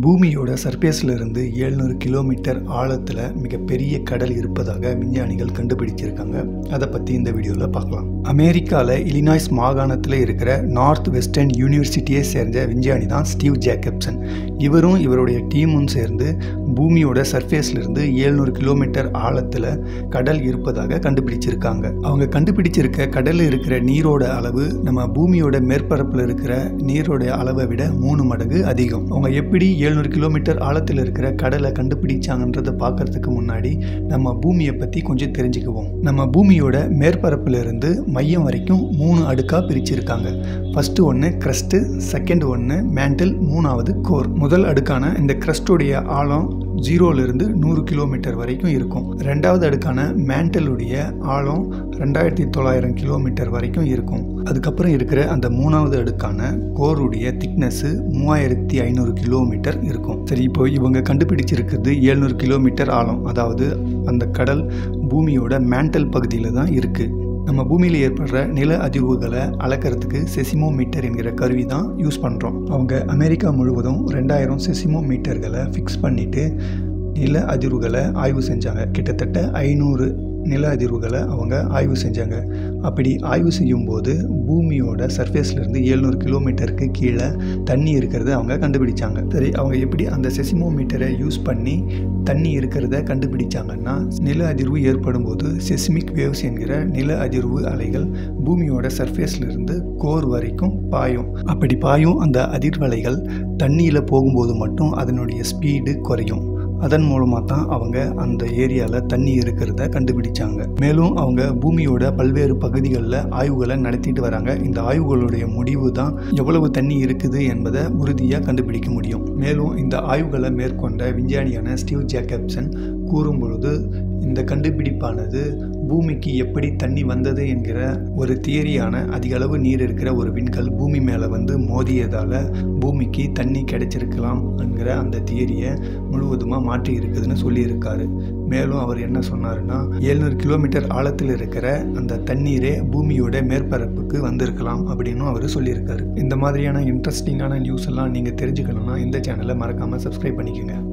பூமியோட சர்ஃபேஸ்ல இருந்து 700 கிலோமீட்டர் ஆழத்தில் மிகப்பெரிய கடல் இருப்பதாக விஞ்ஞானிகள் கண்டுபிடிச்சிருக்காங்க. அதை பற்றி இந்த வீடியோவில் பார்க்கலாம். அமெரிக்காவில் இலினாய்ஸ் மாகாணத்தில் இருக்கிற நார்த் வெஸ்டர்ன் யூனிவர்சிட்டியை சேர்ந்த விஞ்ஞானி தான் ஸ்டீவ் ஜேக்கப்சன். இவரும் இவருடைய டீமும் சேர்ந்து பூமியோட சர்ஃபேஸ்லேருந்து 700 கிலோமீட்டர் ஆழத்தில் கடல் இருப்பதாக கண்டுபிடிச்சிருக்காங்க. அவங்க கண்டுபிடிச்சிருக்க கடலில் இருக்கிற நீரோட அளவு நம்ம பூமியோட மேற்பரப்பில் இருக்கிற நீரோட அளவை விட 3 மடங்கு அதிகம். அவங்க எப்படி 700 கிலோமீட்டர் ஆழத்தில் இருக்கிற கடலை கண்டுபிடிச்சாங்கன்றதை பார்க்கறதுக்கு முன்னாடி நம்ம பூமியை பற்றி கொஞ்சம் தெரிஞ்சுக்குவோம். நம்ம பூமியோட மேற்பரப்பில் இருந்து மையம் வரைக்கும் 3 அடுக்காக பிரிச்சிருக்காங்க. ஃபர்ஸ்ட் ஒன்று கிரஸ்ட், செகண்ட் ஒன்று மேண்டில், மூணாவது கோர். முதல் அடுக்கான இந்த கிரஸ்டோடைய ஆழம் 0லிருந்து 100 கிலோமீட்டர் வரைக்கும் இருக்கும். ரெண்டாவது அடுக்கான மேண்டலுடைய ஆழம் 2900 கிலோமீட்டர் வரைக்கும் இருக்கும். அதுக்கப்புறம் இருக்கிற அந்த மூணாவது அடுக்கான கோருடைய திக்னஸ் 3500 கிலோமீட்டர் இருக்கும். சரி, இப்போ இவங்க கண்டுபிடிச்சிருக்கிறது 700 கிலோமீட்டர் ஆழம், அதாவது அந்த கடல் பூமியோட மேண்டல் பகுதியில் தான் இருக்குது. நம்ம பூமியில் ஏற்படுற நில அதிர்வுகளை அளக்கிறதுக்கு செசிமோமீட்டர் என்கிற கருவி தான் யூஸ் பண்ணுறோம். அவங்க அமெரிக்கா முழுவதும் 2000 செசிமோமீட்டர்களை ஃபிக்ஸ் பண்ணிவிட்டு நில அதிர்வுகளை ஆய்வு செஞ்சாங்க. கிட்டத்தட்ட 500 நில அதிர்வுகளை அவங்க ஆய்வு செஞ்சாங்க. அப்படி ஆய்வு செய்யும்போது பூமியோட சர்ஃபேஸ்லேருந்து 700 கிலோமீட்டருக்கு கீழே தண்ணி இருக்கிறத அவங்க கண்டுபிடிச்சாங்க. சரி, அவங்க எப்படி அந்த செசிமோமீட்டரை யூஸ் பண்ணி தண்ணி இருக்கிறத கண்டுபிடிச்சாங்கன்னா, நில அதிர்வு ஏற்படும் போது செஸ்மிக் வேவ்ஸ் என்கிற நில அதிர்வு அலைகள் பூமியோட சர்ஃபேஸ்லேருந்து கோர் வரைக்கும் பாயும். அப்படி பாயும் அந்த அதிர்வலைகள் தண்ணியில் போகும்போது மட்டும் அதனுடைய ஸ்பீடு குறையும். அதன் மூலமாக தான் அவங்க அந்த ஏரியாவில் தண்ணி இருக்கிறத கண்டுபிடிச்சாங்க. மேலும் அவங்க பூமியோட பல்வேறு பகுதிகளில் ஆய்வுகளை நடத்திட்டு வராங்க. இந்த ஆய்வுகளுடைய முடிவு தான் எவ்வளவு தண்ணி இருக்குது என்பதை உறுதியாக கண்டுபிடிக்க முடியும். மேலும் இந்த ஆய்வுகளை மேற்கொண்ட விஞ்ஞானியான ஸ்டீவ் ஜேக்கப்சன் கூறும் பொழுது, இந்த கண்டுபிடிப்பானது பூமிக்கு எப்படி தண்ணி வந்தது என்கிற ஒரு தியரியான அதிக அளவு நீர் இருக்கிற ஒரு விண்கல் பூமி மேலே வந்து மோதியதால் பூமிக்கு தண்ணி கிடைச்சிருக்கலாம் என்கிற அந்த தியரியை முழுவதுமாக மாற்றி இருக்குதுன்னு சொல்லியிருக்காரு. மேலும் அவர் என்ன சொன்னாருன்னா, 700 கிலோமீட்டர் ஆழத்தில் இருக்கிற அந்த தண்ணீரே பூமியோட மேற்பரப்புக்கு வந்திருக்கலாம் அப்படின்னு அவர் சொல்லியிருக்காரு. இந்த மாதிரியான இன்ட்ரெஸ்டிங்கான நியூஸ் எல்லாம் நீங்கள் தெரிஞ்சுக்கணும்னா இந்த சேனலை மறக்காமல் சப்ஸ்கிரைப் பண்ணிக்கோங்க.